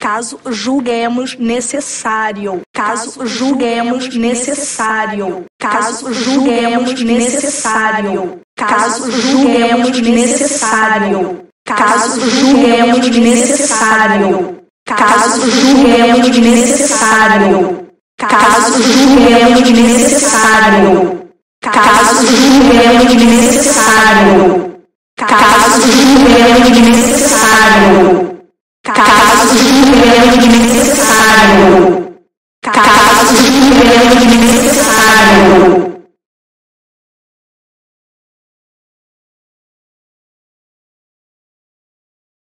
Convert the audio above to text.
caso julguemos necessário, caso julguemos necessário, caso julguemos necessário, caso julguemos necessário, caso julguemos necessário, caso julguemos necessário, caso julguemos necessário, caso julguemos necessário, caso julguemos necessário, caso julguemos necessário, caso julguemos necessário.